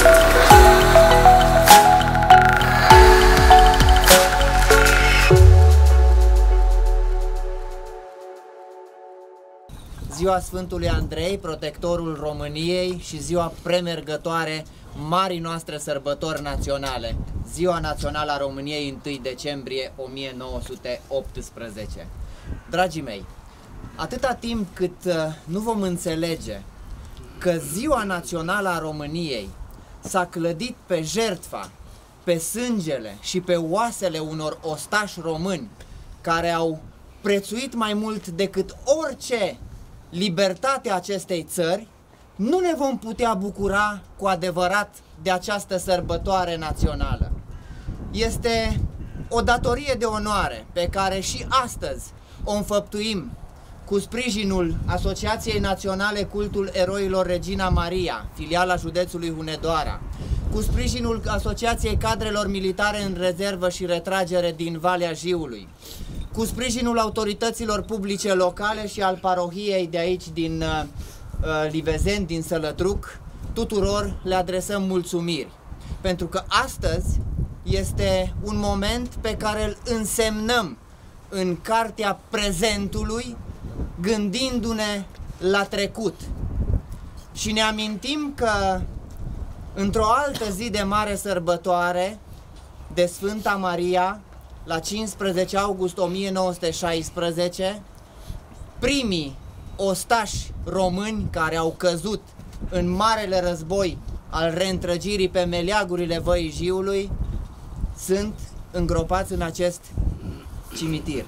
Ziua Sfântului Andrei, protectorul României, și ziua premergătoare marii noastre sărbători naționale, Ziua Națională a României, 1 decembrie 1918. Dragii mei, atâta timp cât nu vom înțelege că Ziua Națională a României s-a clădit pe jertfa, pe sângele și pe oasele unor ostași români care au prețuit mai mult decât orice libertatea acestei țări, nu ne vom putea bucura cu adevărat de această sărbătoare națională. Este o datorie de onoare pe care și astăzi o înfăptuim cu sprijinul Asociației Naționale Cultul Eroilor Regina Maria, filiala județului Hunedoara, cu sprijinul Asociației Cadrelor Militare în Rezervă și Retragere din Valea Jiului, cu sprijinul autorităților publice locale și al parohiei de aici din Livezeni, din Sălătruc. Tuturor le adresăm mulțumiri, pentru că astăzi este un moment pe care îl însemnăm în cartea prezentului, gândindu-ne la trecut. Și ne amintim că într-o altă zi de mare sărbătoare, de Sfânta Maria, la 15 august 1916, primii ostași români care au căzut în Marele Război al reîntrăgirii pe meleagurile Văii Jiului sunt îngropați în acest cimitir.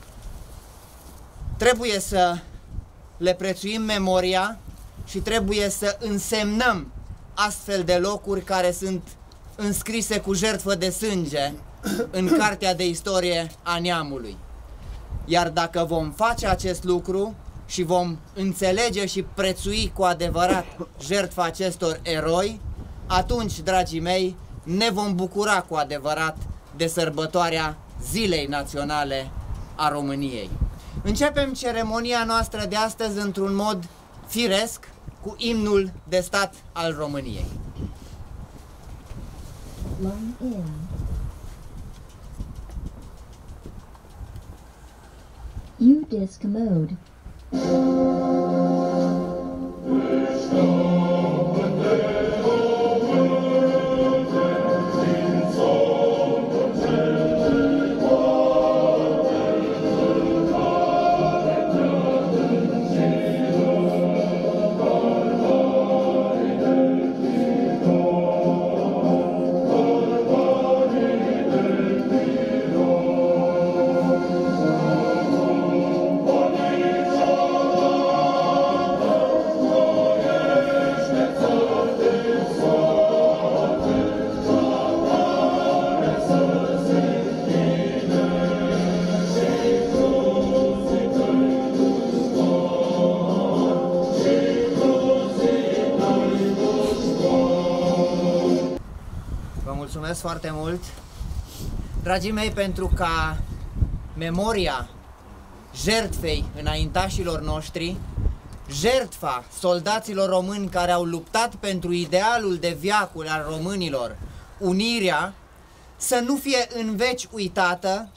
Trebuie să le prețuim memoria și trebuie să însemnăm astfel de locuri care sunt înscrise cu jertfă de sânge în cartea de istorie a neamului. Iar dacă vom face acest lucru și vom înțelege și prețui cu adevărat jertfa acestor eroi, atunci, dragii mei, ne vom bucura cu adevărat de sărbătoarea Zilei Naționale a României. Începem ceremonia noastră de astăzi într-un mod firesc cu imnul de stat al României. Line in. U-Disc mode. Mulțumesc foarte mult, dragii mei, pentru ca memoria jertfei înaintașilor noștri, jertfa soldaților români care au luptat pentru idealul de veacuri al românilor, unirea, să nu fie în veci uitată.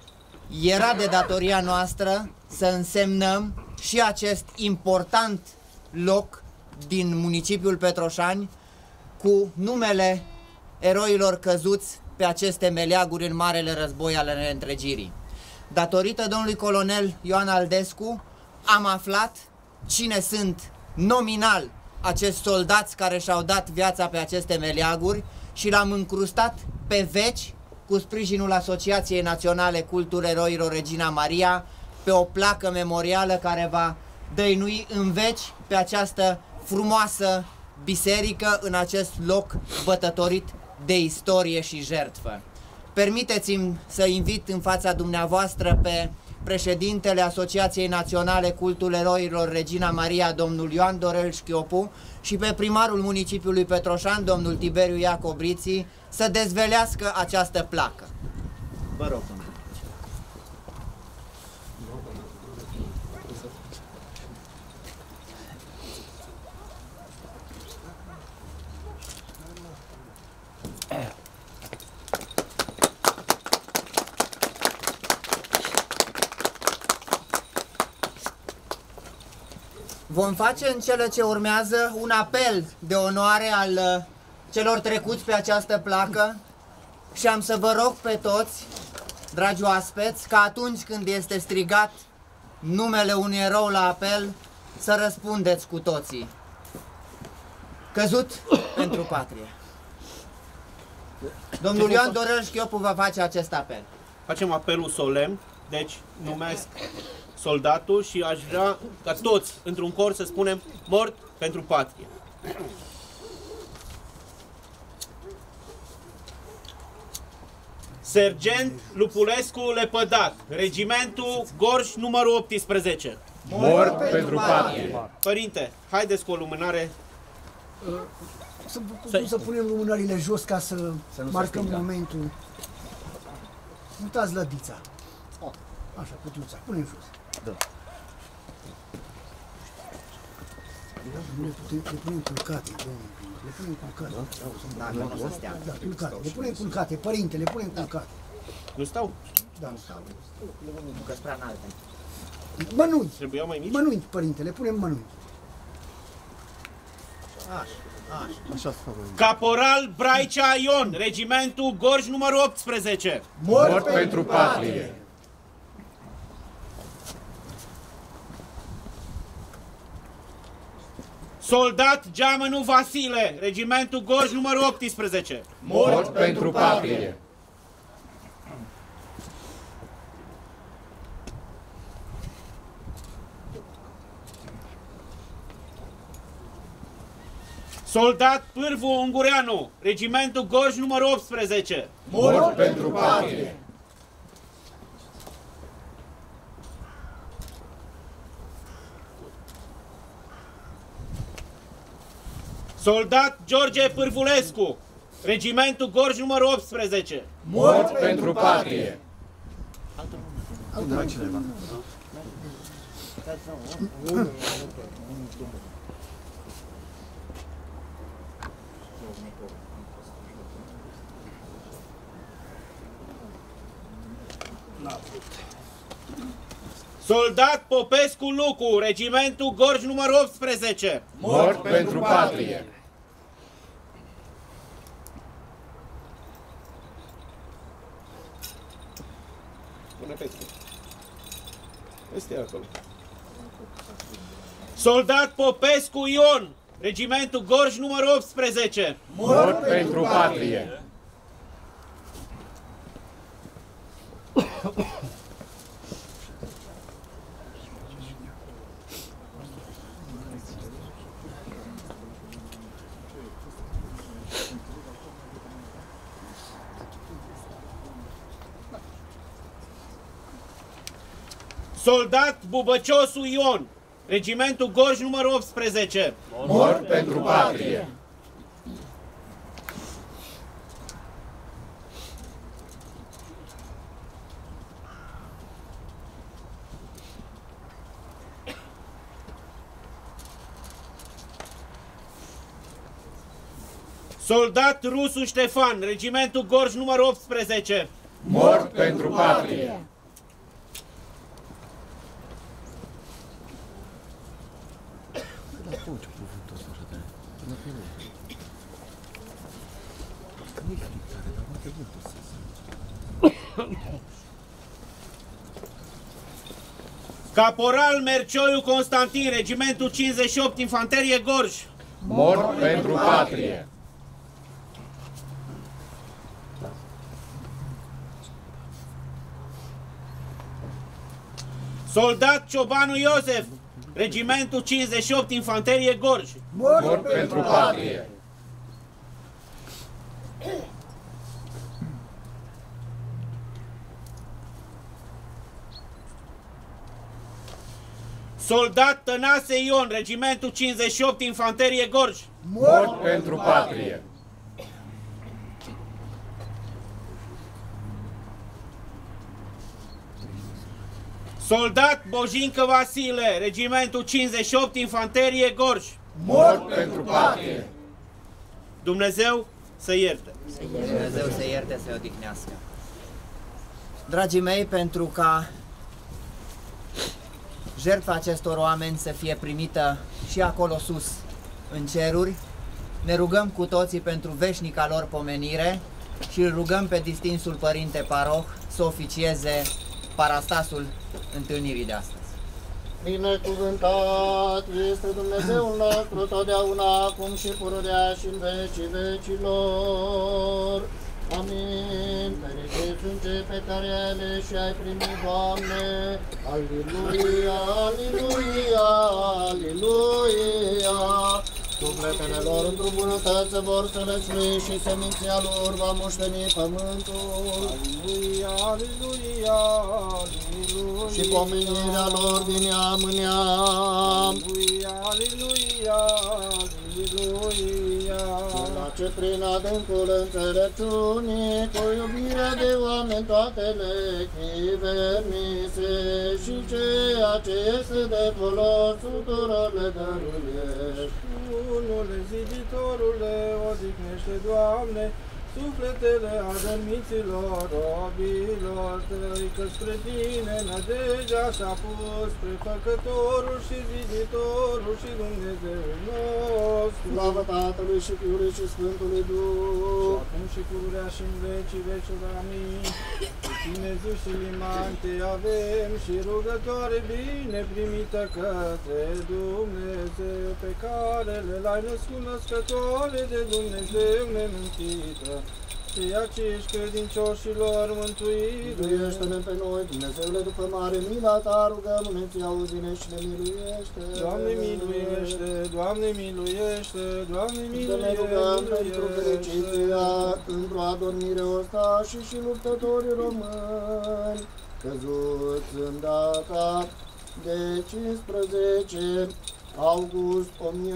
Era de datoria noastră să însemnăm și acest important loc din municipiul Petroșani cu numele eroilor căzuți pe aceste meleaguri în Marele Război al reîntregirii. Datorită domnului colonel Ioan Aldescu am aflat cine sunt nominal acești soldați care și-au dat viața pe aceste meleaguri și l-am încrustat pe veci cu sprijinul Asociației Naționale Cultul Eroilor Regina Maria pe o placă memorială care va dăinui în veci pe această frumoasă biserică, în acest loc bătătorit de istorie și jertfă. Permiteți-mi să invit în fața dumneavoastră pe președintele Asociației Naționale Cultul Eroilor Regina Maria, domnul Ioan Dorel Șchiopu, și pe primarul municipiului Petroșani, domnul Tiberiu Iacobriții, să dezvelească această placă. Vă rog, domnule. Vom face în cele ce urmează un apel de onoare al celor trecuți pe această placă și am să vă rog pe toți, dragi oaspeți, că atunci când este strigat numele unui erou la apel, să răspundeți cu toții. Căzut pentru patrie. Domnul Ioan Dorel Șchiopu va face acest apel. Facem apelul solemn, deci numesc soldatul și aș vrea ca toți, într-un cor, să spunem mort pentru patrie. Sergent Lupulescu Lepădat, regimentul Gorj numărul 18. Mort pentru patrie. Părinte, haideți cu o lumânare. Să punem lumânările jos ca să marcăm momentul. Uitați lădița. Așa, cutiuța. Punem jos. Da. Le punem culcate, domnule. Le punem culcate. Da, nu o să stea. Da, culcate. Le punem culcate. Părinte, le punem culcate. Nu stau? Da. Nu că-s prea înalte. Mănunchi. Trebuiau mai mici? Mănunchi, părinte. Le punem mănunchi. Așa Caporal Braicea Ion, regimentul Gorj numărul 18. Mort pentru patrie. Soldat Geamănu Vasile, regimentul Gorj numărul 18. Mort pentru patrie. Soldat Pârvu Ungureanu, regimentul Gorj numărul 18. Mort pentru patrie. Soldat George Pârvulescu, regimentul Gorj numărul 18. Mort pentru patrie. Soldat Popescu Lucu, regimentul Gorj numărul 18. Mort pentru patrie. Pune peste. Este acolo. Soldat Popescu Ion, regimentul Gorj numărul 18. Mort pentru patrie. Soldat Bubăciosu Ion, regimentul Gorj numărul 18. Mort pentru patrie. Soldat Rusu Ștefan, regimentul Gorj numărul 18. Mort pentru patrie. Caporal Mercioiu Constantin, regimentul 58, infanterie Gorj. Mort pentru patrie. Soldat Ciobanu Iosef, regimentul 58, infanterie Gorj. Mort pentru patrie. Soldat Tănase Ion, regimentul 58, infanterie Gorj. Mort pentru patrie. Soldat Bojincă Vasile, regimentul 58, infanterie Gorj. Mort pentru patrie. Dumnezeu să ierte. Dumnezeu să ierte, să-i odihnească. Dragii mei, pentru ca jertfa acestor oameni să fie primită și acolo sus, în ceruri. Ne rugăm cu toții pentru veșnica lor pomenire și îl rugăm pe distinsul Părinte Paroh să oficieze parastasul întâlnirii de astăzi. Binecuvântat este Dumnezeul nostru totdeauna, acum și pururea și în vecii vecilor. Amin. Fericiți sunt cei pe care aleși ai primit, Doamne. Aliluia, aliluia, aliluia. Sufletele lor într-o bunătate vor să răsui și seminția lor va moșteni pământul. Aleluia, aleluia, aleluia. Și pomenirea lor din neam în neam. Aleluia, aleluia, aleluia. La ce prin adâncul înțelepciunii, cu iubirea de oameni toate le chivermise și ceea ce este de folos tuturor le dăruiești. Bunule ziditorule, odihnește, Doamne, sufletele adormiților, robilor tăi, că spre tine nădejdea s-a pus, spre Făcătorul și Ziditorul și Dumnezeul nostru. Slavă Tatălui și Fiului și Sfântului Duh, Acum și pururea și în vecii vecilor, amin. Cu tine zi și liman te avem și rugătoare bine primită către Dumnezeu, pe care le-ai născut născătoare de Dumnezeu nemântită. Ceea ce ești credincioșilor mântuire. Miluiește-ne pe noi, Dumnezeule, după mare mila ta, rugăm-ne, ți auzi-ne și ne miluiește. Doamne miluiește, Doamne miluiește, Doamne Să ne rugăm pentru miluiește. fericiția într-o adormire ostașii și luptătorii români, căzuți în data de 15 august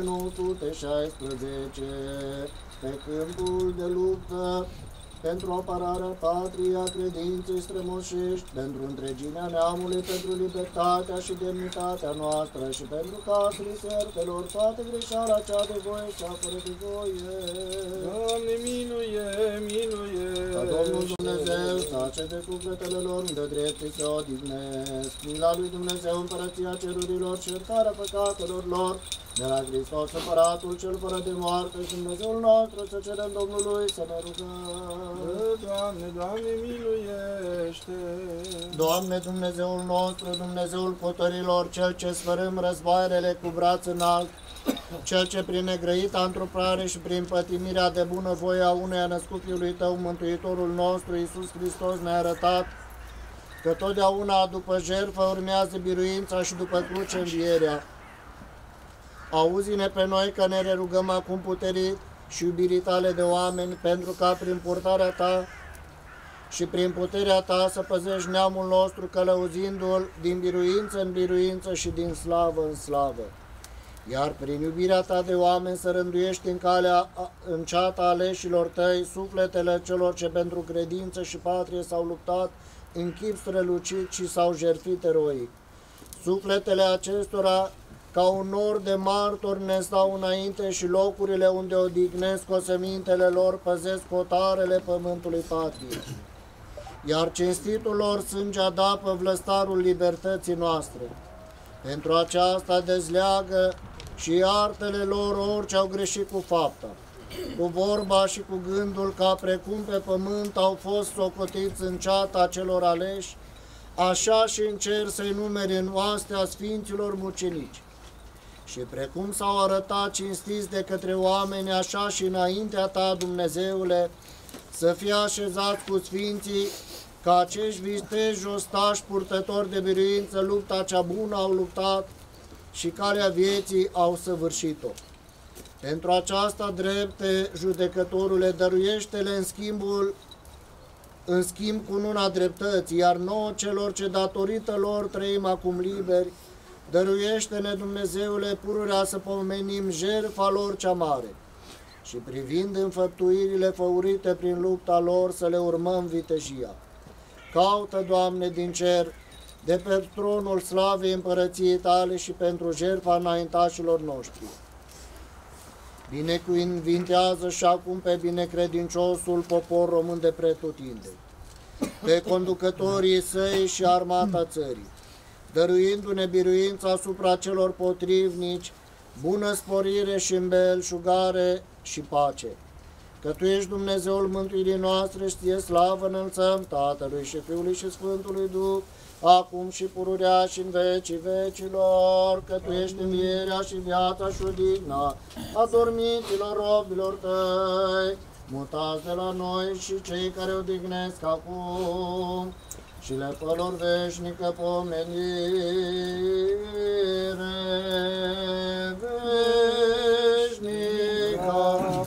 1916, pe câmpul de luptă, pentru apărarea patriei, a credinței strămoșești, pentru întregirea neamului, pentru libertatea și demnitatea noastră și pentru ca slisertelor toate greșeala cea de voie și fără de voie. Doamne miluie, miluie. Ca Domnul Dumnezeu să acete sufletele lor unde dreptii se odihnesc. Mila lui Dumnezeu, împărăția cerurilor și iertarea păcatelor lor, de la Hristos împăratul cel fără de moarte și Dumnezeul nostru, să cerem Domnului să ne rugăm. Doamne, Doamne miluiește. Doamne, Dumnezeul nostru, Dumnezeul potorilor, Cel ce sfărâm războaiele cu braț înalt, Cel ce prin negrăita întruprare și prin pătimirea de bunăvoie a unuia născut Fiului Tău, Mântuitorul nostru, Iisus Hristos, ne-a arătat că totdeauna după jertfă urmează biruința și după cruce învierea. Auzi-ne pe noi că ne rugăm acum puterii și iubirii tale de oameni, pentru ca prin purtarea ta și prin puterea ta să păzești neamul nostru, călăuzindu-l din biruință în biruință și din slavă în slavă. Iar prin iubirea ta de oameni să rânduiești în calea înceată aleșilor tăi sufletele celor ce pentru credință și patrie s-au luptat în chip strălucit și s-au jertfit eroic. Sufletele acestora ca un nor de martori ne stau înainte și locurile unde odihnesc osemintele lor păzesc hotarele pământului patriei. Iar cinstitul lor sânge adapă vlăstarul libertății noastre. Pentru aceasta dezleagă și iartele lor orice au greșit cu fapta, cu vorba și cu gândul, ca precum pe pământ au fost socotiți în ceata celor aleși, așa și în cer să-i numeri în oastea sfinților mucenici. Și precum s-au arătat cinstiți de către oameni, așa și înaintea ta, Dumnezeule, să fie așezați cu sfinții, ca acești viteji ostași purtători de biruință lupta cea bună au luptat și calea vieții au săvârșit-o. Pentru aceasta drepte, judecătorule, dăruiește-le în schimb cu luna dreptății, iar nouă celor ce datorită lor trăim acum liberi, dăruiește-ne, Dumnezeule, pururea să pomenim jertfa lor cea mare și privind înfăptuirile făurite prin lupta lor să le urmăm vitejia. Caută, Doamne, din cer, de pe tronul slavei împărăției tale și pentru jertfa înaintașilor noștri. Binecuvintează și acum pe binecredinciosul popor român de pretutindeni, pe conducătorii săi și armata țării, dăruindu-ne biruința asupra celor potrivnici, bună sporire și îmbelșugare și pace. Că Tu ești Dumnezeul mântuirii noastre și Ție slavă înălțăm Tatălui și Fiului și Sfântului Duh, acum și pururea și în vecii vecilor, că Tu ești învierea și viața și odihna adormiților robilor Tăi, mutați de la noi și cei care odihnesc acum, și le fălor veșnică pomenire, veșnică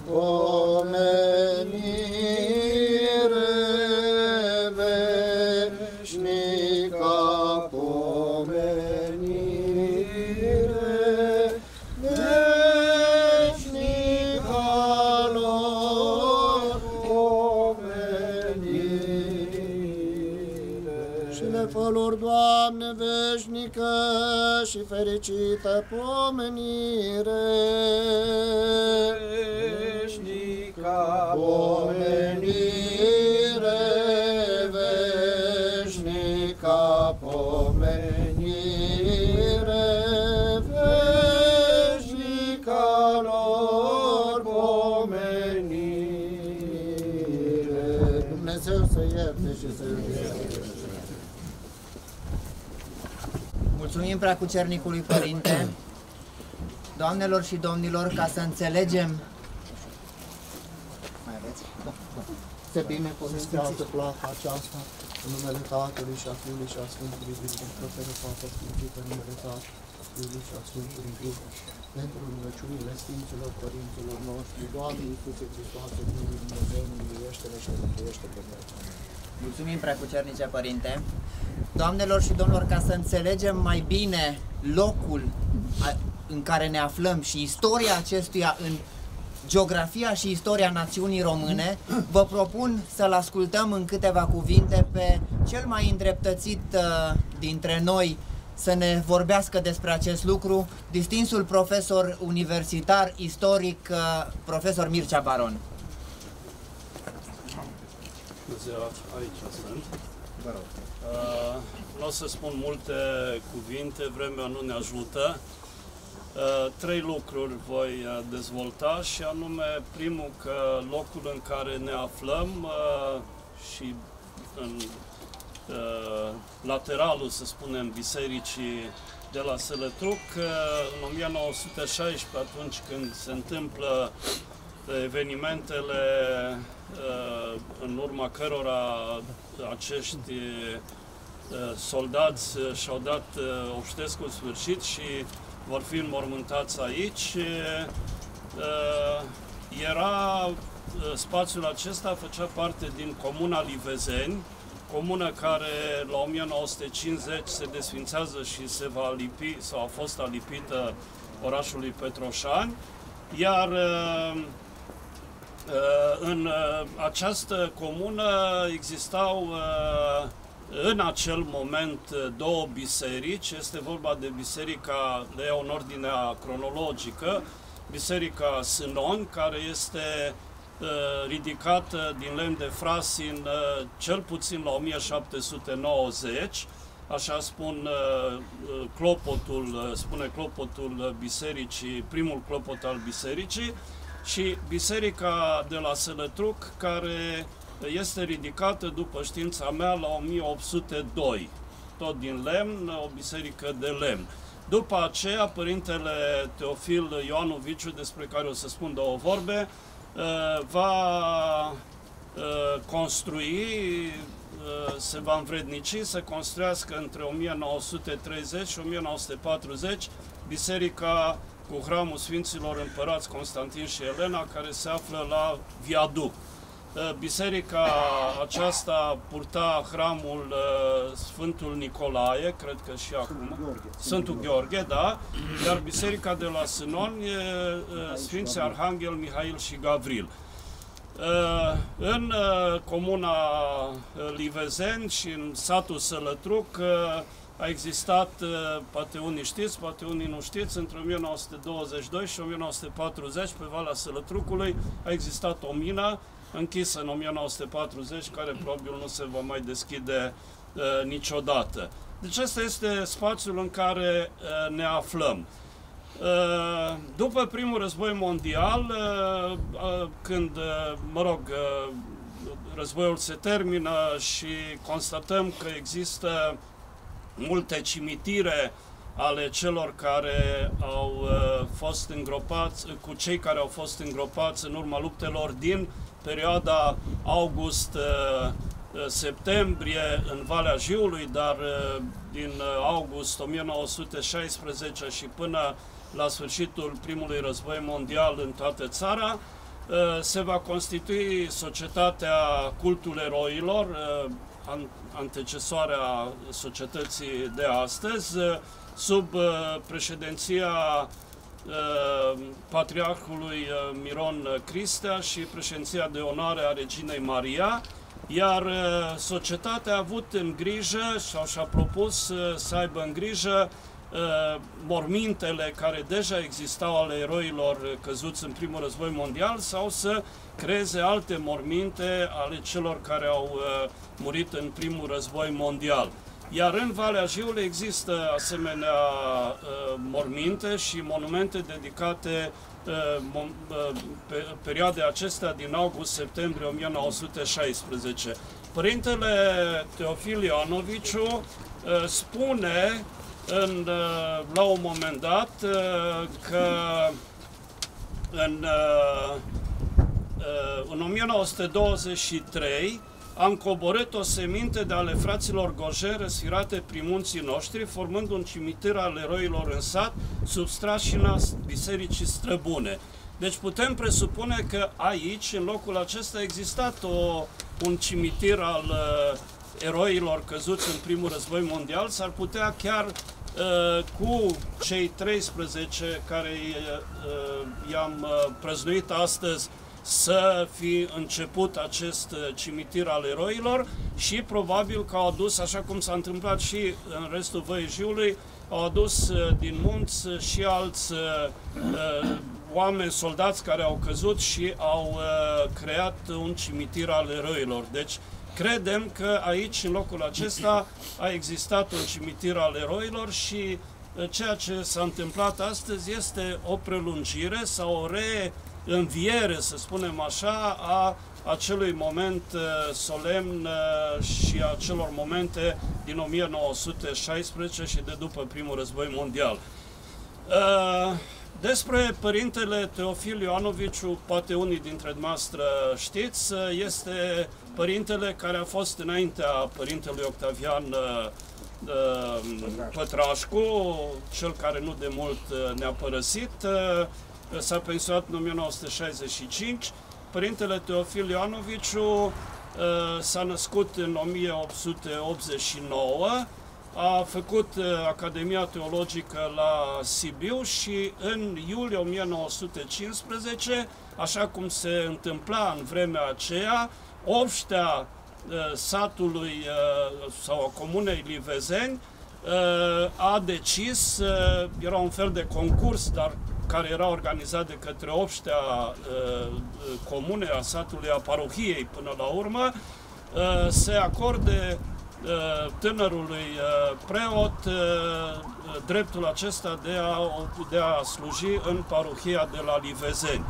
pomenire, veșnică pomenire, veșnică lor pomenire. Și le fălor, Doamne, veșnică și fericită pomenire, Veșnica pomenire, veșnica pomenire, veșnica lor pomenire. Dumnezeu să ierte și să ierte. Mulțumim Preacucernicului Părinte, doamnelor și domnilor, ca să înțelegem. Mai aveți? Se binecuvintează placa aceasta în numele Tatălui și a Fiului și a Sfântului Duh, profere Fata Sfântită în numele Tatălui, Fiului și a Sfântului Duh, pentru rugăciunile Sfinților Părinților noștri, Doamne Iisuse Hristoase, Fiul Dumnezeu, miluiește-ne și mântuiește pe noi. Mulțumim, Preacucernice Părinte. Doamnelor și domnilor, ca să înțelegem mai bine locul în care ne aflăm și istoria acestuia în geografia și istoria națiunii române, vă propun să-l ascultăm în câteva cuvinte pe cel mai îndreptățit dintre noi să ne vorbească despre acest lucru, distinsul profesor universitar, istoric, profesor Mircea Baron. Bună ziua, aici sunt. Nu o să spun multe cuvinte, vremea nu ne ajută. Trei lucruri voi dezvolta și anume primul că locul în care ne aflăm și în lateralul, să spunem, bisericii de la Sălătruc, în 1916, atunci când se întâmplă evenimentele în urma cărora acești soldați și-au dat obștescul sfârșit și vor fi înmormântați aici. Spațiul acesta făcea parte din Comuna Livezeni, comună care la 1950 se desfințează și se va lipi, sau a fost alipită orașului Petroșani, iar în această comună existau în acel moment două biserici. Este vorba de biserica, le iau în ordinea cronologică, biserica Sânoni, care este ridicată din lemn de frasin cel puțin la 1790, așa spune clopotul bisericii, primul clopot al bisericii, și biserica de la Sălătruc, care este ridicată, după știința mea, la 1802, tot din lemn, o biserică de lemn. După aceea, Părintele Teofil Ioanu Viciu, despre care o să spun două vorbe, va construi, se va învrednici să construiască între 1930 și 1940 biserica cu hramul Sfinților Împărați Constantin și Elena, care se află la viaduct. Biserica aceasta purta hramul Sfântul Nicolae, cred că și acum, Sfântul Gheorghe, da, iar biserica de la Sânoni, Sfinții Arhanghel, Mihail și Gavril. În comuna Livezeni și în satul Sălătruc a existat, poate unii știți, poate unii nu știți, între 1922 și 1940, pe Valea Sălătrucului, a existat o mină închisă în 1940, care probabil nu se va mai deschide niciodată. Deci ăsta este spațiul în care ne aflăm. După primul război mondial, când, războiul se termină și constatăm că există multe cimitire ale celor care au fost îngropați, cu cei care au fost îngropați în urma luptelor din perioada august-septembrie în Valea Jiului, dar din august 1916 și până la sfârșitul primului război mondial în toată țara, se va constitui societatea Cultul Eroilor, antecesoarea societății de astăzi, sub președinția Patriarhului Miron Cristea și președinția de onoare a Reginei Maria, iar societatea a avut în grijă sau și-a propus să aibă în grijă mormintele care deja existau ale eroilor căzuți în primul război mondial sau să creeze alte morminte ale celor care au murit în primul război mondial. Iar în Valea Jiului există asemenea morminte și monumente dedicate perioadei acestea din august-septembrie 1916. Părintele Teofil Ioanoviciu spune la un moment dat că în 1923 am coborât o seminte de ale fraților Gorjen răsfirate prin munții noștri, formând un cimitir al eroilor în sat, sub strașina bisericii Străbune. Deci putem presupune că aici, în locul acesta, a existat un cimitir al eroilor căzuți în primul război mondial. S-ar putea chiar cu cei 13 care i-am prăznuit astăzi să fi început acest cimitir al eroilor și probabil că au adus, așa cum s-a întâmplat și în restul Văii Jiului, au adus din munți și alți oameni, soldați care au căzut și au creat un cimitir al eroilor. Deci credem că aici, în locul acesta, a existat un cimitir al eroilor și ceea ce s-a întâmplat astăzi este o prelungire sau o reînviere, să spunem așa, a acelui moment solemn și a celor momente din 1916 și de după primul război mondial. Despre părintele Teofil Ioanoviciu, poate unii dintre dumneavoastră știți, este părintele care a fost înaintea părintelui Octavian Pătrașcu, cel care nu de mult ne-a părăsit, s-a pensionat în 1965. Părintele Teofil Ioanoviciu s-a născut în 1889, a făcut Academia Teologică la Sibiu și în iulie 1915, așa cum se întâmpla în vremea aceea, obștea satului sau a comunei Livezeni a decis, era un fel de concurs, dar care era organizat de către obștea comune a satului, a parohiei până la urmă, se acorde tânărului preot dreptul acesta de a sluji în parohia de la Livezeni.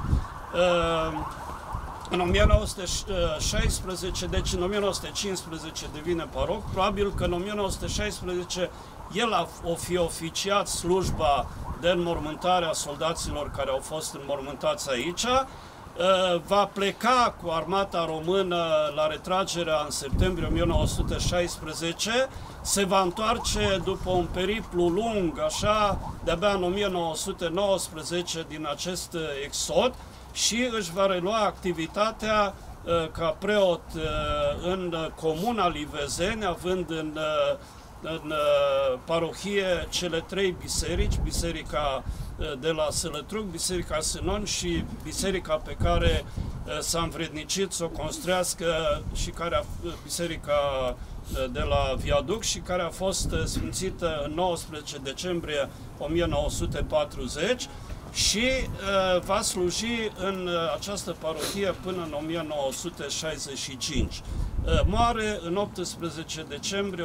În 1916, deci în 1915 devine paroh, probabil că în 1916 el o fi oficiat slujba de înmormântare a soldaților care au fost înmormântați aici, va pleca cu armata română la retragerea în septembrie 1916, se va întoarce după un periplu lung, așa, de-abia în 1919 din acest exod și își va relua activitatea ca preot în comuna Livezeni, având în parohie cele trei biserici, biserica de la Sălătruc, biserica Sânon și biserica pe care s-a învrednicit să o construiască și biserica de la Viaduc și care a fost sfințită în 19 decembrie 1940 și va sluji în această parohie până în 1965. Mare în 18 decembrie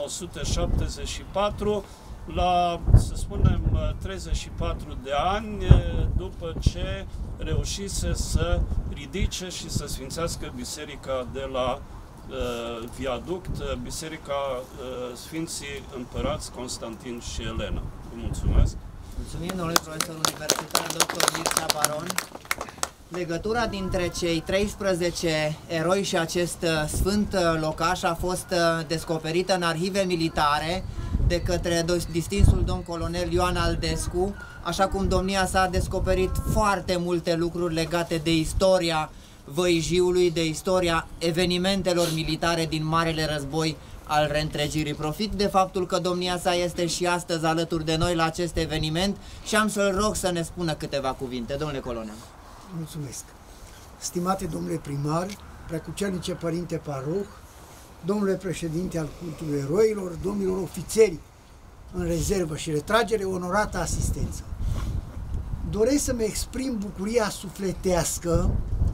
1974, la, să spunem, 34 de ani după ce reușise să ridice și să sfințească biserica de la viaduct, Biserica Sfinții Împărați Constantin și Elena. Vă mulțumesc! Mulțumim, domnule profesor universitar, dr. Mircea Baron. Legătura dintre cei 13 eroi și acest sfânt locaș a fost descoperită în arhive militare de către distinsul domn colonel Ioan Aldescu, așa cum domnia sa a descoperit foarte multe lucruri legate de istoria Văijiului, de istoria evenimentelor militare din Marele Război al reîntregirii. Profit de faptul că domnia sa este și astăzi alături de noi la acest eveniment și am să-l rog să ne spună câteva cuvinte. Domnule colonel. Mulțumesc. Stimate domnule primar, preacucernice părinte paroh, domnule președinte al cultului eroilor, domnilor ofițeri în rezervă și retragere, onorată asistență. Doresc să-mi exprim bucuria sufletească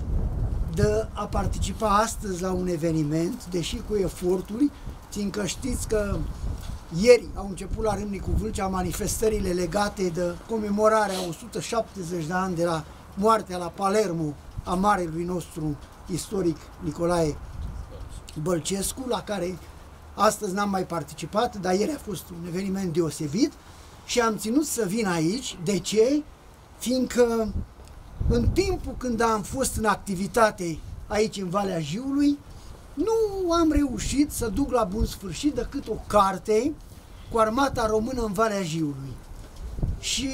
de a participa astăzi la un eveniment, deși cu eforturi, fiindcă știți că ieri au început la Râmnicu Vâlcea manifestările legate de comemorarea 170 de ani de la moartea la Palermo a marelui nostru istoric Nicolae Bălcescu, la care astăzi n-am mai participat, dar ieri a fost un eveniment deosebit și am ținut să vin aici. De ce? Fiindcă în timpul când am fost în activitate aici în Valea Jiului, nu am reușit să duc la bun sfârșit decât o carte cu armata română în Valea Jiului. Și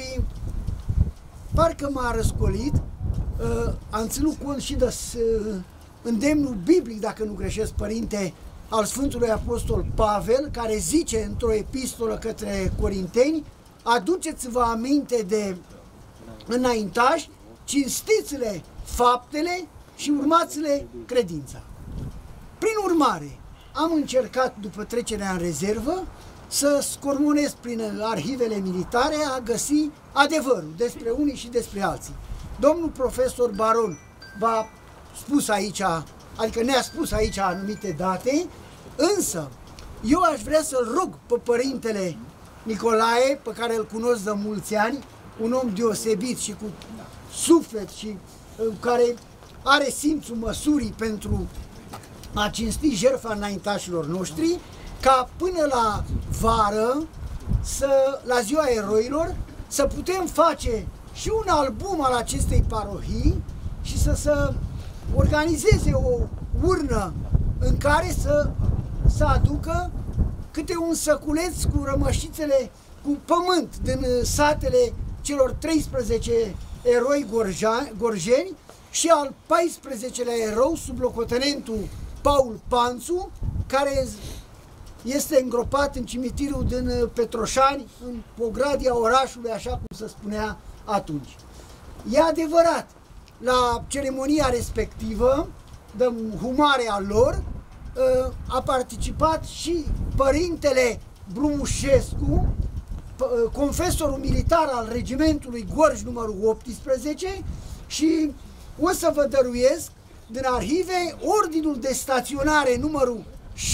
parcă m-a răscolit, am ținut cont și de îndemnul biblic, dacă nu greșesc, părinte, al Sfântului Apostol Pavel, care zice într-o epistolă către Corinteni: aduceți-vă aminte de înaintași, cinstiți-le faptele și urmați-le credința. Prin urmare, am încercat, după trecerea în rezervă, să scormonesc prin arhivele militare a găsi adevărul despre unii și despre alții. Domnul profesor Baron v-a spus aici, adică ne-a spus aici anumite date, însă eu aș vrea să-l rog pe părintele Nicolae, pe care îl cunosc de mulți ani, un om deosebit și cu suflet și care are simțul măsurii pentru a cinsti jertfa înaintașilor noștri, ca până la vară, la ziua eroilor, să putem face și un album al acestei parohii și să organizeze o urnă în care să aducă câte un săculeț cu rămășițele, cu pământ din satele celor 13 eroi gorjeni și al 14-lea erou, sublocotenentul Paul Panțu, care este îngropat în cimitirul din Petroșani, în Pogradia orașului, așa cum se spunea atunci. E adevărat, la ceremonia respectivă, de humarea lor, a participat și părintele Brumușescu, confesorul militar al regimentului Gorj numărul 18, și o să vă dăruiesc din arhive ordinul de staționare numărul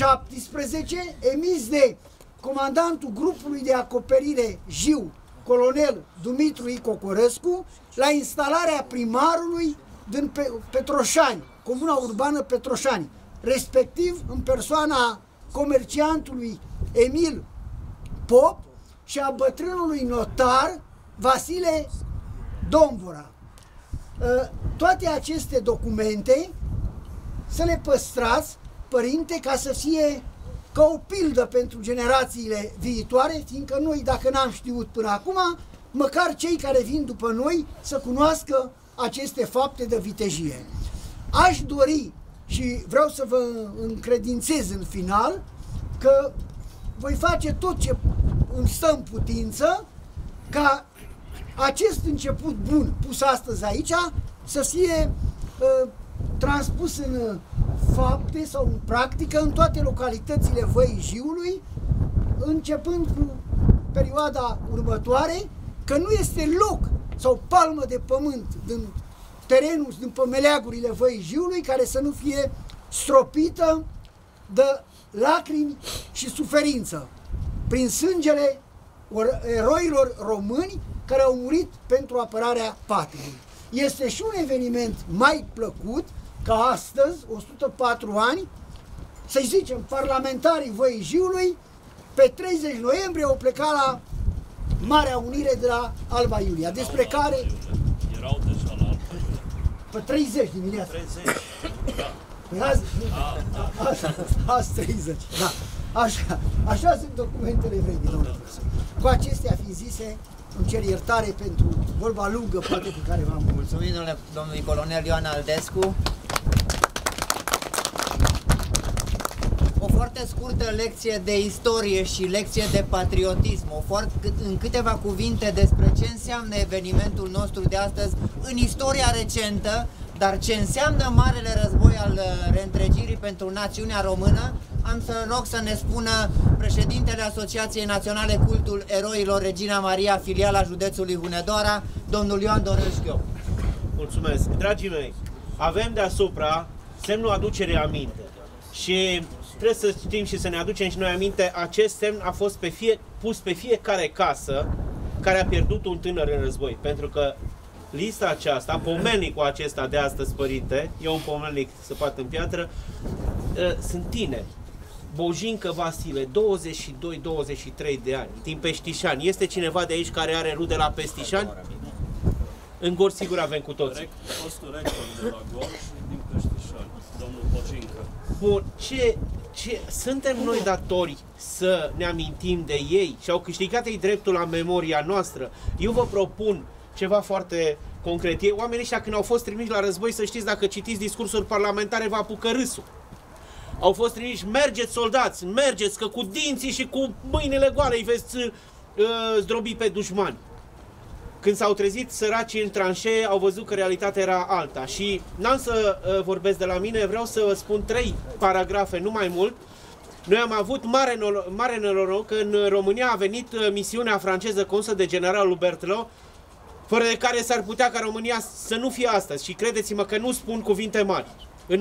17, emis de comandantul grupului de acoperire Jiu, colonel Dumitru Icocorescu, la instalarea primarului din Petroșani, comuna urbană Petroșani, respectiv în persoana comerciantului Emil Pop și a bătrânului notar Vasile Dombora. Toate aceste documente să le păstrați, părinte, ca să fie ca o pildă pentru generațiile viitoare, fiindcă noi, dacă n-am știut până acum, măcar cei care vin după noi să cunoască aceste fapte de vitejie. Aș dori și vreau să vă încredințez în final că voi face tot ce îmi stă în putință ca acest început bun pus astăzi aici să fie transpus în fapte sau în practică în toate localitățile Văii Jiului, începând cu perioada următoare, că nu este loc sau palmă de pământ din terenul, din pămeleagurile Văii Jiului, care să nu fie stropită de lacrimi și suferință prin sângele eroilor români care au murit pentru apărarea patriei. Este și un eveniment mai plăcut ca astăzi, 104 ani, să zicem, parlamentarii Văii Jiului, pe 30 noiembrie au plecat la Marea Unire de la Alba Iulia, despre care... Erau deja la Alba Iulia. Pe 30 dimineața. 30, da. Păi azi 30, da. Așa sunt documentele vechi, domnule profesor. Cu acestea fiind zise, îmi cer iertare pentru vorba lungă, poate, pe care v-am mulțumit. Mulțumim domnului colonel Ioan Aldescu. O foarte scurtă lecție de istorie și lecție de patriotism, în câteva cuvinte despre ce înseamnă evenimentul nostru de astăzi în istoria recentă, dar ce înseamnă Marele Război al reîntregirii pentru națiunea română. Am să rog să ne spună președintele Asociației Naționale Cultul Eroilor Regina Maria, filiala județului Hunedoara, domnul Ioan Dorâșchiu. Mulțumesc. Dragii mei, avem deasupra semnul aducere aminte și trebuie să știm și să ne aducem și noi aminte, acest semn a fost pus pe fiecare casă care a pierdut un tânăr în război, pentru că lista aceasta, pomelnicul acesta de astăzi, părinte, e un pomelnic săpat în piatră, sunt tineri. Bojincă Vasile, 22-23 de ani, din Peștișani. Este cineva de aici care are rude la Peștișani? În Gorj sigur avem cu toți. Fostul rector de la Gorj și din Peștișani, domnul Bojincă. Bun, suntem noi datori să ne amintim de ei și au câștigat ei dreptul la memoria noastră. Eu vă propun ceva foarte concret. Oamenii ăștia când au fost trimiși la război, să știți, dacă citiți discursuri parlamentare, vă apucă râsul. Au fost trimiși, mergeți soldați, mergeți, că cu dinții și cu mâinile goale îi veți zdrobi pe dușmani. Când s-au trezit săracii în tranșee, au văzut că realitatea era alta. Și n-am să vorbesc de la mine, vreau să vă spun 3 paragrafe, nu mai mult. Noi am avut mare noroc că în România a venit misiunea franceză condusă de generalul Berthelot, fără de care s-ar putea ca România să nu fie astăzi. Și credeți-mă că nu spun cuvinte mari. În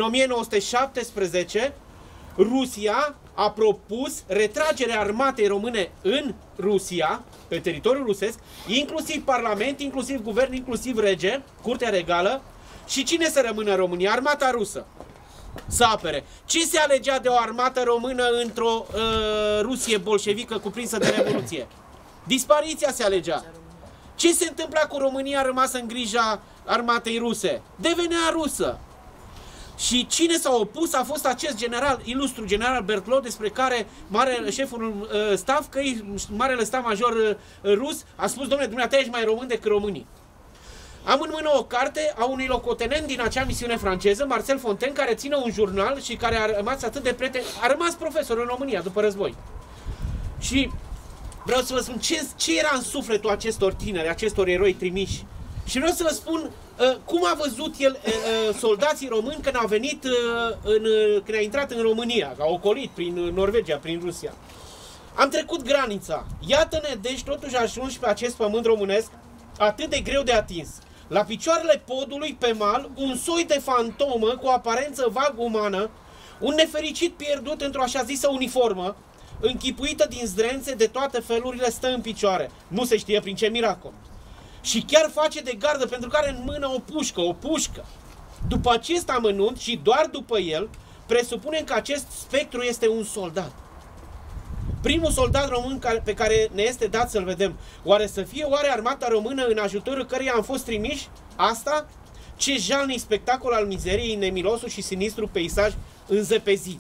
1917, Rusia a propus retragerea armatei române în Rusia, pe teritoriul rusesc, inclusiv parlament, inclusiv guvern, inclusiv rege, curtea regală. Și cine să rămână în România? Armata rusă să apere. Ce se alegea de o armată română într-o Rusie bolșevică cuprinsă de Revoluție? Dispariția se alegea. Ce se întâmpla cu România rămasă în grija armatei ruse? Devenea rusă. Și cine s-a opus a fost acest general, ilustru general Berthelot, despre care șeful staff, că marele staff major rus, a spus: domnule, dumneavoastră ești mai român decât românii. Am în mână o carte a unui locotenent din acea misiune franceză, Marcel Fontaine, care ține un jurnal și care a rămas atât de prieten, a rămas profesor în România după război. Și vreau să vă spun ce era în sufletul acestor tineri, acestor eroi trimiși. Și vreau să vă spun cum a văzut el soldații români când au venit, când a intrat în România, că au ocolit prin Norvegia, prin Rusia. Am trecut granița. Iată-ne, deci, totuși ajungi pe acest pământ românesc atât de greu de atins. La picioarele podului, pe mal, un soi de fantomă cu o aparență vag umană, un nefericit pierdut într-o așa zisă uniformă, închipuită din zdrențe de toate felurile, stă în picioare. Nu se știe prin ce miracol. Și chiar face de gardă, pentru că are în mână o pușcă. După acest amănunt și doar după el, presupunem că acest spectru este un soldat. Primul soldat român pe care ne este dat să-l vedem. Oare să fie armata română în ajutorul căreia am fost trimiși? Asta? Ce jalnic spectacol al mizeriei, nemilosul și sinistru peisaj înzăpezit.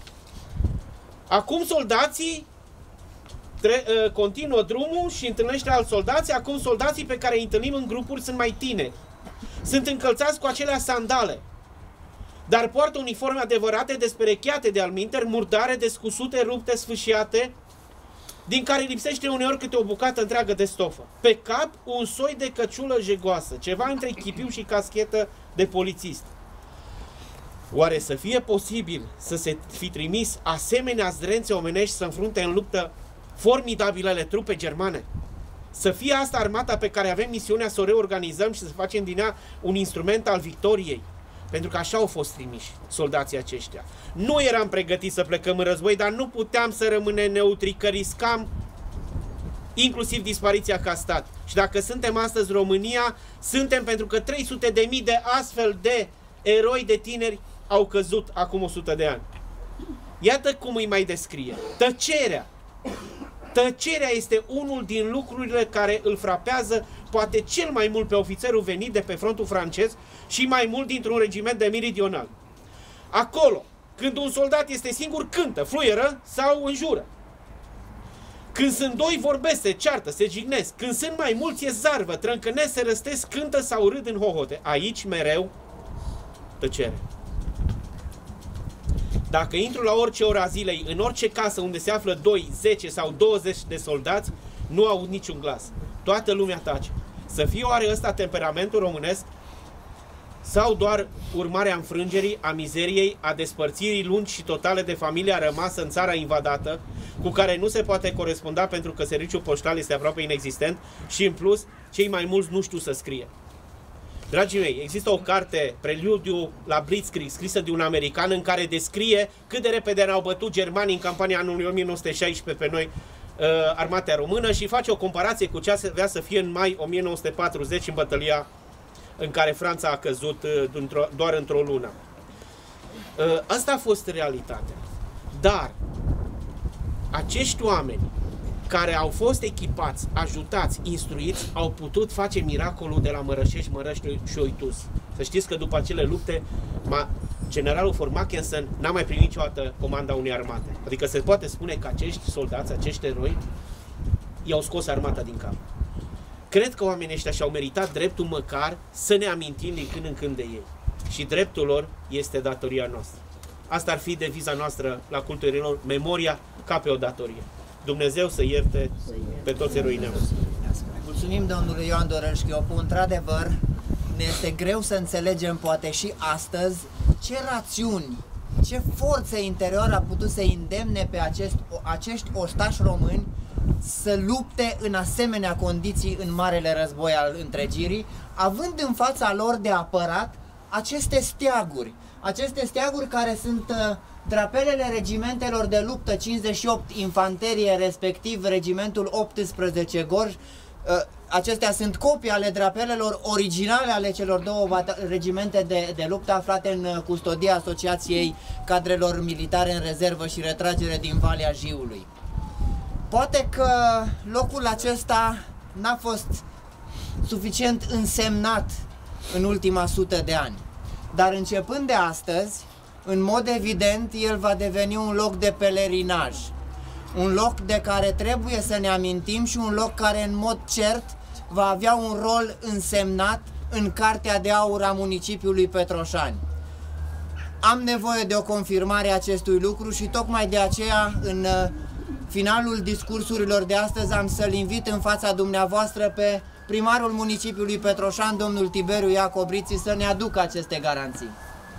Acum soldații continuă drumul și întâlnește alți soldați. Acum soldații pe care îi întâlnim în grupuri sunt mai tineri. Sunt încălțați cu acelea sandale, dar poartă uniforme adevărate, desperecheate de alminteri, murdare, descusute, rupte, sfâșiate, din care lipsește uneori câte o bucată întreagă de stofă. Pe cap un soi de căciulă jegoasă, ceva între chipiu și caschetă de polițist. Oare să fie posibil să se fi trimis asemenea zdrențe omenești să înfrunte în luptă formidabilele trupe germane? Să fie asta armata pe care avem misiunea să o reorganizăm și să facem din ea un instrument al victoriei? Pentru că așa au fost trimiși soldații aceștia. Nu eram pregătiți să plecăm în război, dar nu puteam să rămânem neutri, că riscam inclusiv dispariția ca stat. Și dacă suntem astăzi România, suntem pentru că 300.000 de astfel de eroi de tineri au căzut acum 100 de ani. Iată cum îi mai descrie. Tăcerea. Tăcerea este unul din lucrurile care îl frapează poate cel mai mult pe ofițerul venit de pe frontul francez și mai mult dintr-un regiment de meridional. Acolo, când un soldat este singur, cântă, fluieră sau înjură. Când sunt doi, vorbesc, se ceartă, se jignesc. Când sunt mai mulți, e zarvă, trâncănesc, se răstesc, cântă sau râd în hohote. Aici, mereu, tăcere. Dacă intru la orice oră a zilei, în orice casă unde se află 2, 10 sau 20 de soldați, nu aud niciun glas. Toată lumea tace. Să fie oare ăsta temperamentul românesc? Sau doar urmarea înfrângerii, a mizeriei, a despărțirii lungi și totale de familia rămasă în țara invadată, cu care nu se poate coresponda pentru că serviciul poștal este aproape inexistent și, în plus, cei mai mulți nu știu să scrie. Dragii mei, există o carte, Preludiu la Blitzkrieg, scrisă de un american, în care descrie cât de repede ne-au bătut germanii în campania anului 1916 pe noi, armata română, și face o comparație cu ce avea să fie în mai 1940 în bătălia în care Franța a căzut doar într-o lună. Asta a fost realitatea. Dar acești oameni care au fost echipați, ajutați, instruiți, au putut face miracolul de la Mărășești, Mărăști și Oitus. Să știți că după acele lupte, generalul von Mackensen n-a mai primit niciodată comanda unei armate. Adică se poate spune că acești soldați, acești eroi, i-au scos armata din cap. Cred că oamenii ăștia și-au meritat dreptul măcar să ne amintim din când în când de ei. Și dreptul lor este datoria noastră. Asta ar fi deviza noastră la cultul eroilor, memoria ca pe o datorie. Dumnezeu să ierte pe toți eroii noștri. Mulțumim domnului Ioan Dorășchiopu. Într-adevăr, ne este greu să înțelegem, poate și astăzi, ce rațiuni, ce forțe interioară a putut să îndemne pe acești oștași români să lupte în asemenea condiții în Marele Război al întregirii, având în fața lor de apărat aceste steaguri. Aceste steaguri care sunt drapelele regimentelor de luptă 58 infanterie, respectiv regimentul 18 Gorj. Acestea sunt copii ale drapelelor originale ale celor două regimente de luptă aflate în custodia Asociației Cadrelor Militare în Rezervă și Retragere din Valea Jiului. Poate că locul acesta n-a fost suficient însemnat în ultima 100 de ani, dar începând de astăzi, în mod evident, el va deveni un loc de pelerinaj, un loc de care trebuie să ne amintim și un loc care în mod cert va avea un rol însemnat în Cartea de Aur a municipiului Petroșani. Am nevoie de o confirmare a acestui lucru și tocmai de aceea, în finalul discursurilor de astăzi, am să-l invit în fața dumneavoastră pe primarul municipiului Petroșani, domnul Tiberiu Iacobriții, să ne aducă aceste garanții.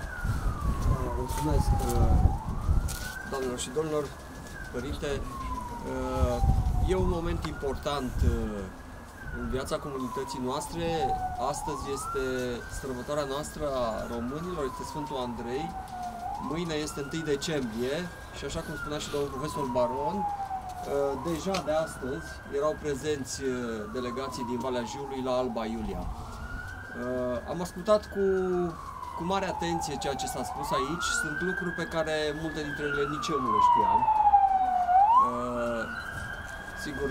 Mulțumesc, doamnelor și domnilor, părinte. E un moment important în viața comunității noastre. Astăzi este sărbătoarea noastră a românilor, este Sfântul Andrei. Mâine este 1 decembrie și, așa cum spunea și domnul profesor Baron, deja de astăzi erau prezenți delegații din Valea Jiului la Alba Iulia. Am ascultat cu mare atenție ceea ce s-a spus aici. Sunt lucruri pe care multe dintre ele nici eu nu le știam. Sigur,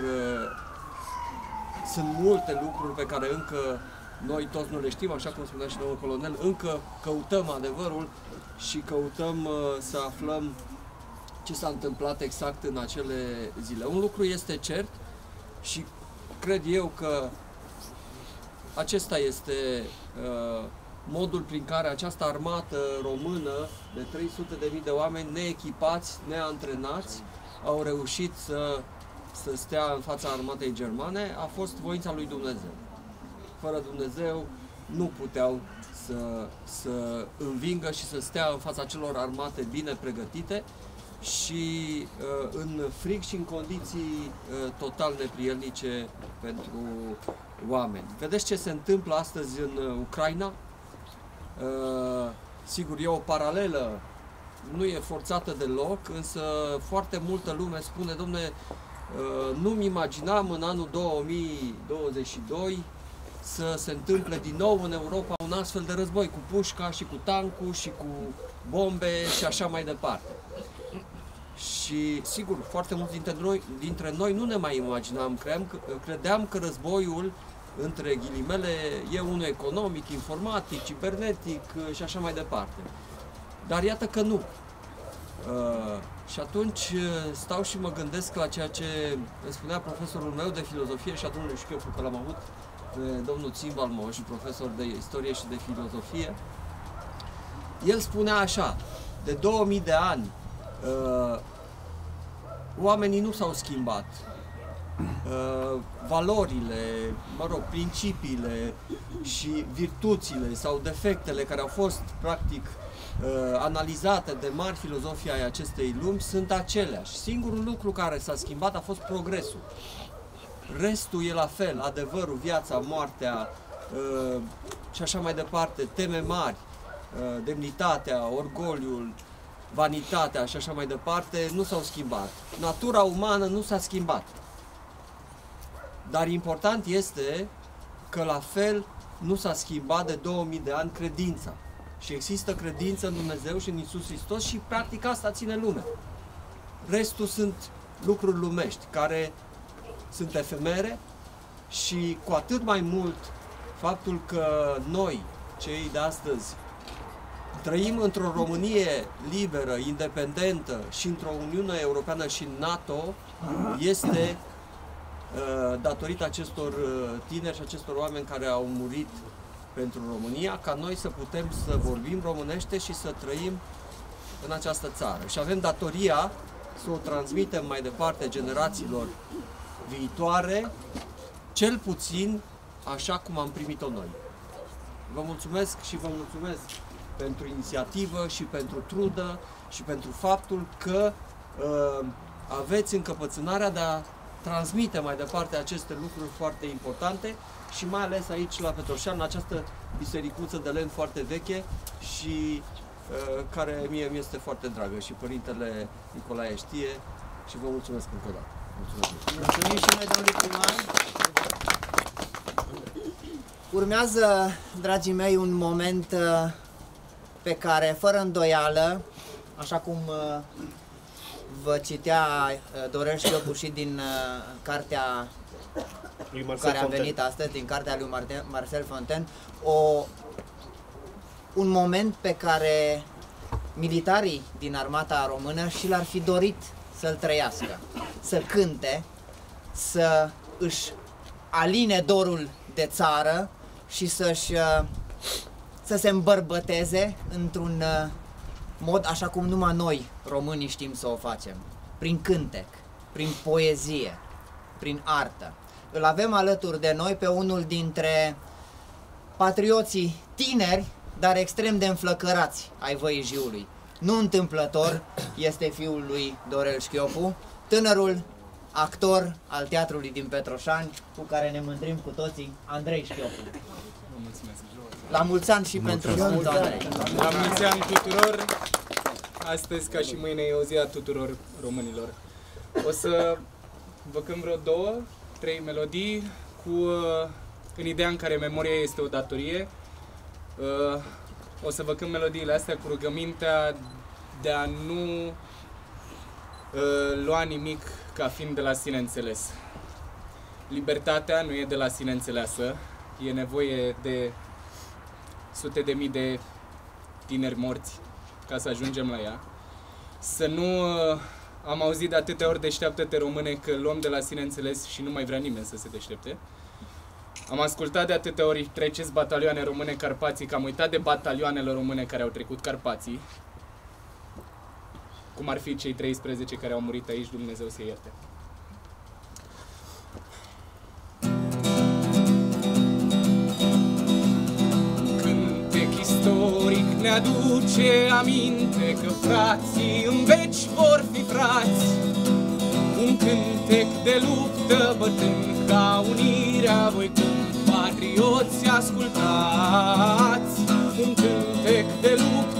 sunt multe lucruri pe care încă noi toți nu le știm, așa cum spunea și domnul colonel, încă căutăm adevărul și căutăm să aflăm ce s-a întâmplat exact în acele zile. Un lucru este cert și cred eu că acesta este modul prin care această armată română de 300.000 de oameni neechipați, neantrenați, au reușit să stea în fața armatei germane. A fost voința lui Dumnezeu. Fără Dumnezeu nu puteau să învingă și să stea în fața celor armate bine pregătite și în frig și în condiții total neprielnice pentru oameni. Vedeți ce se întâmplă astăzi în Ucraina? sigur, e o paralelă, nu e forțată deloc, însă foarte multă lume spune, domne, nu-mi imaginam în anul 2022 să se întâmple din nou în Europa un astfel de război cu pușca și cu tancul și cu bombe și așa mai departe. Și sigur, foarte mulți dintre noi nu ne mai imaginam, credeam că războiul, între ghilimele, e unul economic, informatic, cibernetic și așa mai departe. Dar iată că nu. Și atunci stau și mă gândesc la ceea ce îmi spunea profesorul meu de filozofie și a domnului Șchiopu, că l-am avut pe domnul Țimbalmo și profesor de istorie și de filozofie. El spunea așa, de 2000 de ani, oamenii nu s-au schimbat. Valorile, mă rog, principiile și virtuțile sau defectele care au fost practic analizate de mari filozofii ai acestei lumi sunt aceleași. Singurul lucru care s-a schimbat a fost progresul. Restul e la fel, adevărul, viața, moartea și așa mai departe, teme mari, demnitatea, orgoliul, vanitatea și așa mai departe, nu s-au schimbat. Natura umană nu s-a schimbat. Dar important este că la fel nu s-a schimbat de 2000 de ani credința. Și există credință în Dumnezeu și în Iisus Hristos și practic asta ține lumea. Restul sunt lucruri lumești, care sunt efemere și cu atât mai mult faptul că noi, cei de astăzi, trăim într-o Românie liberă, independentă și într-o Uniune Europeană și NATO, este datorită acestor tineri și acestor oameni care au murit pentru România, ca noi să putem să vorbim românește și să trăim în această țară. Și avem datoria să o transmitem mai departe generațiilor viitoare, cel puțin așa cum am primit-o noi. Vă mulțumesc și vă mulțumesc pentru inițiativă și pentru trudă și pentru faptul că aveți încăpățânarea de a transmite mai departe aceste lucruri foarte importante și mai ales aici la Petroșan, în această bisericuță de lemn foarte veche și care mie mi este foarte dragă și Părintele Nicolae știe și vă mulțumesc încă o dată. Mulțumim și noi, domnule primar. Urmează, dragii mei, un moment pe care, fără îndoială, așa cum vă citea Dorel Șchiopu și din cartea care a venit astăzi, din cartea lui Marcel Fontaine, un moment pe care militarii din armata română și l-ar fi dorit să-l trăiască, să cânte, să își aline dorul de țară și să se îmbărbăteze într-un mod așa cum numai noi, românii, știm să o facem. Prin cântec, prin poezie, prin artă. Îl avem alături de noi pe unul dintre patrioții tineri, dar extrem de înflăcărați ai Văii Jiului. Nu întâmplător este fiul lui Dorel Șchiopu, tânărul actor al teatrului din Petroșani, cu care ne mândrim cu toții, Andrei Șchiopu. La mulți ani și pentru mult, Andrei. La mulți ani tuturor. Astăzi, ca și mâine, e o zi a tuturor românilor. O să vă cânt vreo 2-3 melodii în ideea în care memoria este o datorie. O să vă cânt melodiile astea cu rugămintea de a nu lua nimic ca fiind de la sine înțeles. Libertatea nu e de la sine înțeleasă, e nevoie de sute de mii de tineri morți ca să ajungem la ea. Să nu... Am auzit de atâtea ori deșteaptă-te române că luăm de la sine înțeles și nu mai vrea nimeni să se deștepte. Am ascultat de atâtea ori treceți batalioane române Carpații, că am uitat de batalioanele române care au trecut Carpații. Cum ar fi cei 13 care au murit aici, Dumnezeu să ierte. Cântec istoric ne aduce aminte că frații în veci vor fi frați. Un cântec de luptă bătând ca unirea, voi când patrioți ascultați. Un cântec de luptă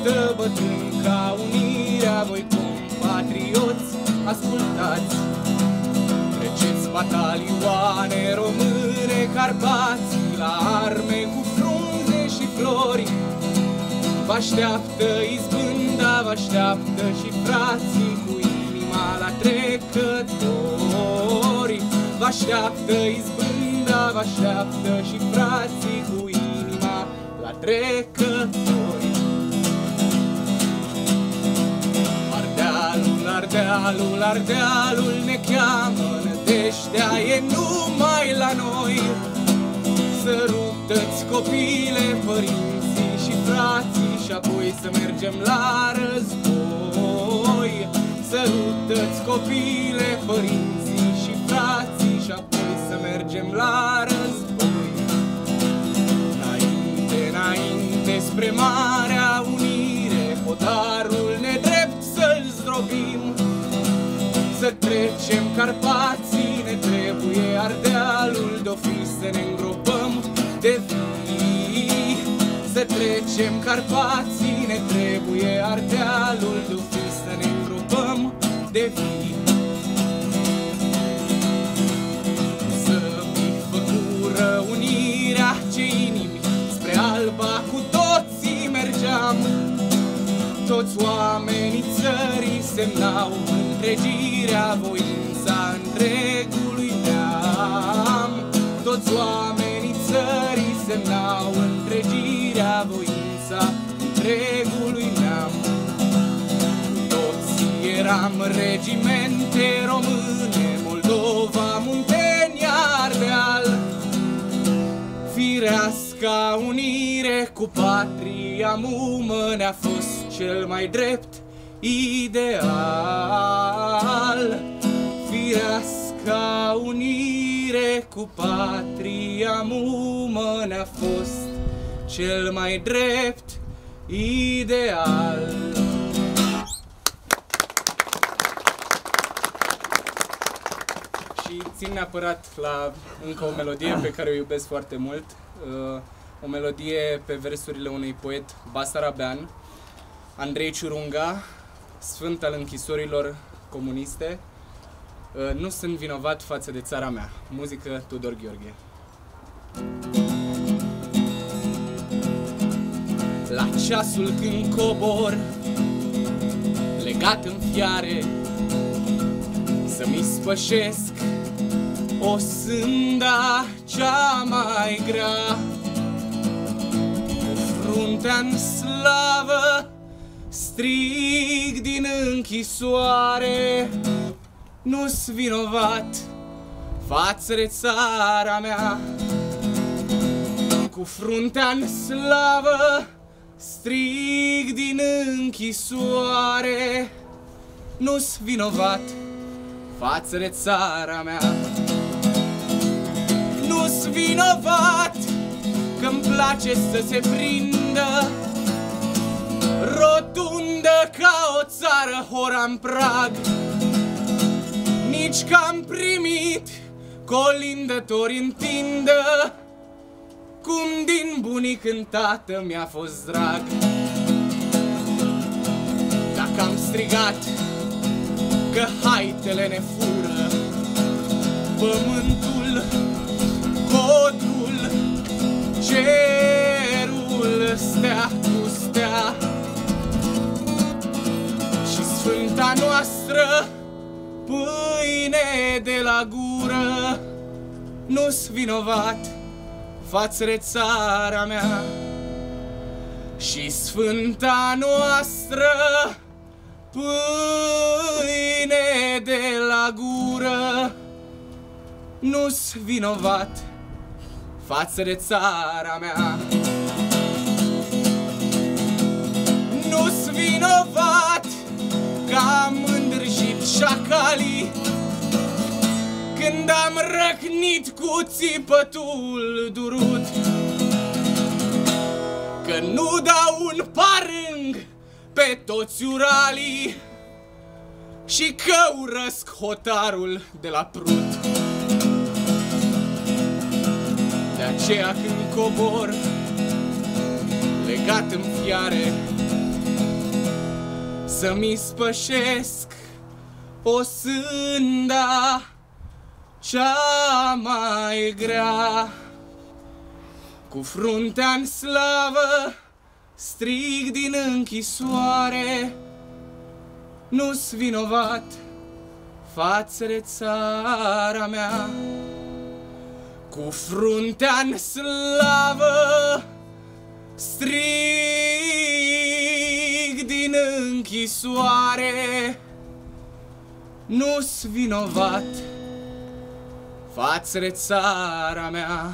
batalioane române, Carpații la arme cu frunze și flori. Vă așteaptă izbânda, vă așteaptă și frații cu inima la trecători. Vă așteaptă izbânda, vă așteaptă și frații cu inima la trecători. Ardealul, Ardealul, Ardealul ne cheamă, nădejdea e numai la noi. Sărută-ți copile, părinții și frații și apoi să mergem la război. Sărută-ți copile, părinții și frații și apoi să mergem la război. Înainte, înainte spre Marea Unire, hotarul nedrept să-l zdrobim. Să trecem Carpații, ne trebuie Ardealul, de-o fi să ne îngropăm de vii. Să trecem Carpații, ne trebuie Ardealul, de-o fi să ne îngropăm de vii. Să mi făcură unirea ce inimi, spre Alba cu toții mergeam. Toți oamenii țării semnau întregirea, voința întregului neam. Toți oamenii țării semnau întregirea, voința întregului neam. Toți eram regimente române, Moldova, Muntenia, Ardeal. Fireasca unire cu patria mumă ne-a fost cel mai drept ideal. Fireasca unire cu patria mumă ne-a fost cel mai drept ideal. Și țin neapărat la încă o melodie pe care o iubesc foarte mult. O melodie pe versurile unui poet basarabean, Andrei Ciurunga, sfânt al închisorilor comuniste. Nu sunt vinovat față de țara mea. Muzică Tudor Gheorghe. La ceasul când cobor, legat în fiare, să-mi spășesc o sânda cea mai grea. Cu fruntea-n slavă strig din închisoare, nu-s vinovat față de țara mea. Cu fruntea-n slavă strig din închisoare, nu-s vinovat față de țara mea. Nu-s vinovat că-mi place să se prindă rotundă ca o țară hora-n prag. Nici că-am primit colindători în tindă, cum din bunic în tată mi-a fost drag. Dacă am strigat că haitele ne fură pământul, codul, cerul, stea cu stea și sfânta noastră pâine de la gură, nu-s vinovat față de țara mea. Și sfânta noastră pâine de la gură, nu-s vinovat față de țara mea. Nu-s vinovat că am îndrăjit șacalii când am răcnit cu țipătul durut, că nu dau un parâng pe toți uralii și că urăsc hotarul de la Prut. De aceea când cobor legat în fiare, să-mi spășesc o sânda cea mai grea. Cu fruntea-n slavă strig din închisoare, nu-s vinovat față de țara mea. Cu fruntea-n slavă strig din închisoare, nu-s vinovat față de țara mea.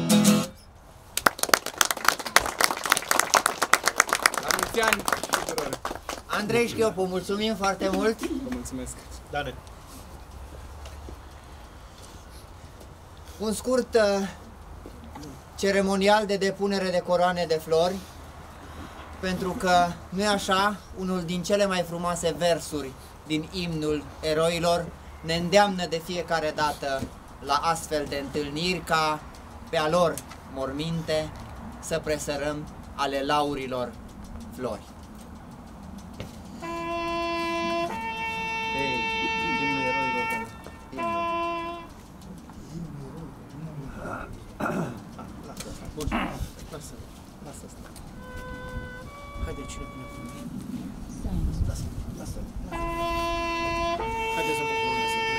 La mulți ani tuturor! Andrei Șchiopu, mulțumim foarte mult! Vă mulțumesc! Dane. Un scurt ceremonial de depunere de coroane de flori, pentru că, nu-i așa, unul din cele mai frumoase versuri din imnul eroilor ne îndeamnă de fiecare dată la astfel de întâlniri ca pe a lor morminte să presărăm ale laurilor flori. Lasă asta. Haide, cine pune frumos? Lasă. Haide să mă pornesc să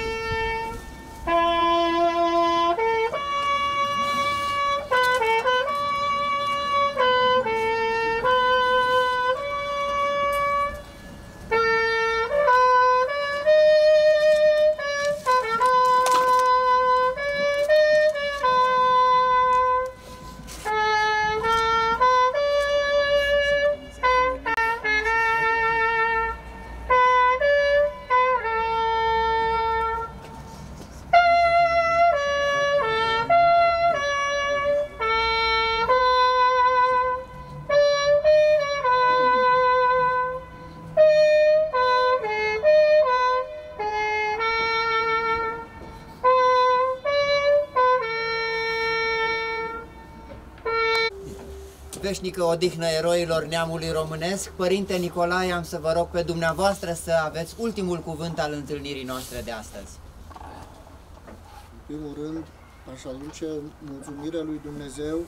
Veșnică odihnă eroilor neamului românesc. Părinte Nicolae, am să vă rog pe dumneavoastră să aveți ultimul cuvânt al întâlnirii noastre de astăzi. În primul rând, aș aduce mulțumirea lui Dumnezeu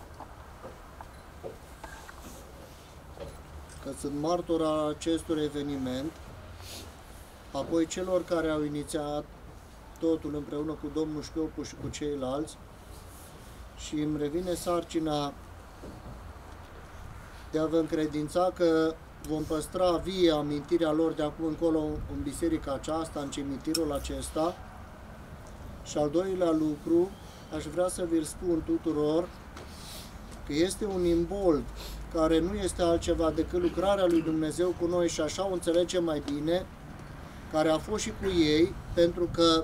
că sunt martor al acestor eveniment, apoi celor care au inițiat totul împreună cu domnul Șchiopu și cu ceilalți, și îmi revine sarcina de a vă încredința că vom păstra vie amintirea lor de acum încolo în biserica aceasta, în cimitirul acesta. Și al doilea lucru, aș vrea să vi-l spun tuturor, că este un imbold care nu este altceva decât lucrarea lui Dumnezeu cu noi, și așa o înțelegem mai bine, care a fost și cu ei, pentru că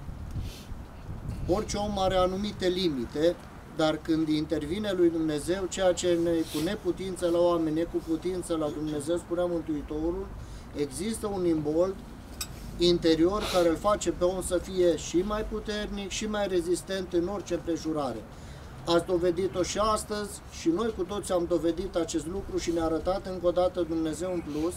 orice om are anumite limite, dar când intervine lui Dumnezeu, ceea ce ne cu neputință la oameni, e cu putință la Dumnezeu, spunea Mântuitorul, există un imbold interior care îl face pe om să fie și mai puternic și mai rezistent în orice împrejurare. Ați dovedit-o și astăzi și noi cu toți am dovedit acest lucru și ne-a arătat încă o dată Dumnezeu în plus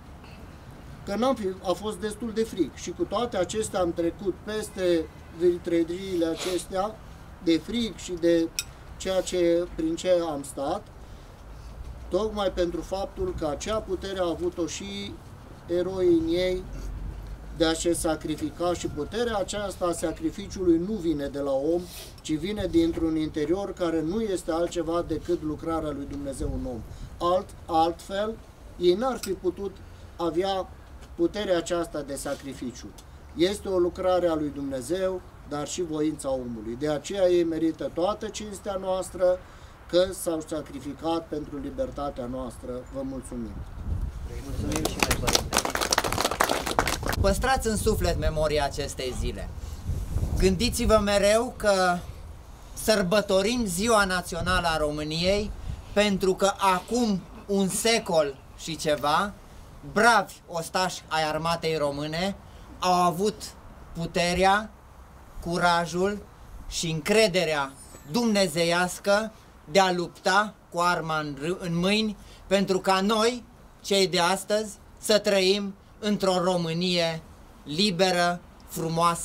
că a fost destul de fric, și cu toate acestea am trecut peste vitredriile acestea de fric și de ceea ce, prin ce am stat, tocmai pentru faptul că acea putere a avut-o și eroii în ei de a se sacrifica, și puterea aceasta a sacrificiului nu vine de la om, ci vine dintr-un interior care nu este altceva decât lucrarea lui Dumnezeu în om. Altfel, ei n-ar fi putut avea puterea aceasta de sacrificiu. Este o lucrare a lui Dumnezeu, dar și voința omului. De aceea ei merită toată cinstea noastră, că s-au sacrificat pentru libertatea noastră. Vă mulțumim! Mulțumim și noi, Părinte! Păstrați în suflet memoria acestei zile. Gândiți-vă mereu că sărbătorim Ziua Națională a României pentru că acum un secol și ceva, bravi ostași ai armatei române au avut puterea, curajul și încrederea dumnezeiască de a lupta cu arma în mâini pentru ca noi, cei de astăzi, să trăim într-o Românie liberă, frumoasă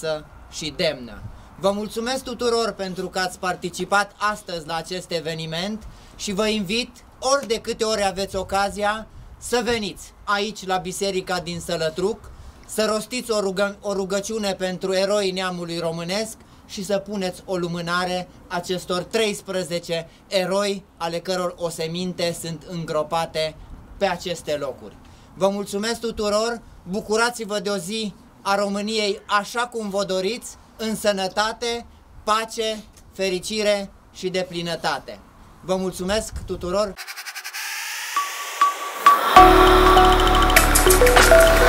și demnă. Vă mulțumesc tuturor pentru că ați participat astăzi la acest eveniment și vă invit, ori de câte ori aveți ocazia, să veniți aici la biserica din Sălătruc, să rostiți o rugăciune pentru eroii neamului românesc și să puneți o lumânare acestor 13 eroi ale căror oseminte sunt îngropate pe aceste locuri. Vă mulțumesc tuturor, bucurați-vă de o zi a României așa cum vă doriți, în sănătate, pace, fericire și deplinătate. Vă mulțumesc tuturor!